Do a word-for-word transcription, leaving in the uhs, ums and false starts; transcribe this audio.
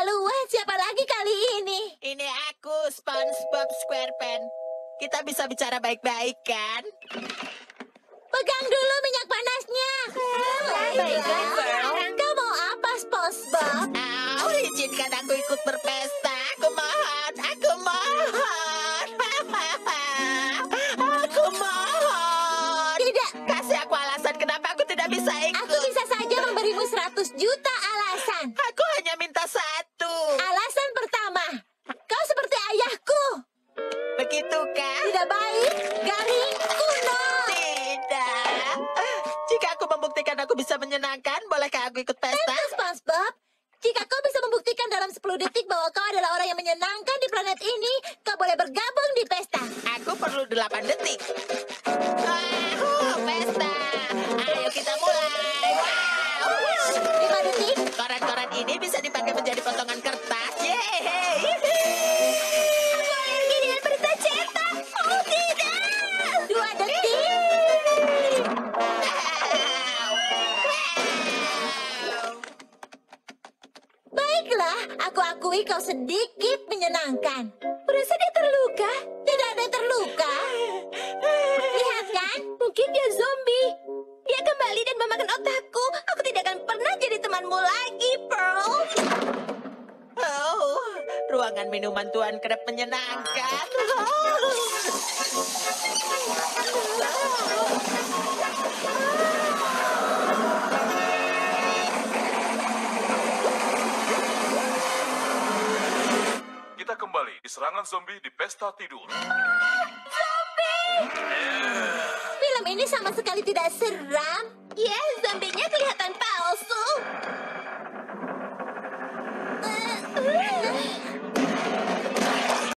keterlaluan. Siapa lagi kali ini? Ini aku, SpongeBob SquarePants. Kita bisa bicara baik-baik, kan? Pegang dulu minyak panasnya. Baiklah, Pearl. Kau mau apa, SpongeBob? Oh, izinkan aku ikut berpesta. Aku mohon, aku mohon. Aku mohon. Tidak. Kasih aku alasan kenapa aku tidak bisa ikut. Aku bisa saja memberimu seratus juta alasan. Aku hanya minta satu. Alasan pertama, kau seperti ayahku. Begitukah? Tidak baik, garing, kuno. Tidak. Jika aku membuktikan aku bisa menyenangkan, bolehkah aku ikut pesta? Tentu, SpongeBob. Jika kau bisa membuktikan dalam sepuluh detik bahwa kau adalah orang yang menyenangkan di planet ini, kau boleh bergabung di pesta. Aku perlu delapan detik. Ah, pesta. Ayo kita mulai. Wow. Lima detik. Koran-koran ini bisa dipakai menjadi potongan kertas. Yeay. Aku alergi dengan berita cetak. Oh, tidak. Dua detik. Baiklah, aku akui kau sedikit menyenangkan. Berasa dia terluka? Tidak ada yang terluka. Lihat kan? Mungkin dia zombie. Dia kembali dan memakan otakku. Aku tidak akan pernah jadi temanmu lagi, Pearl. Oh, ruangan minuman Tuan Krab menyenangkan. Kita kembali di serangan zombie di pesta tidur. Film ini sama sekali tidak seram. Ya,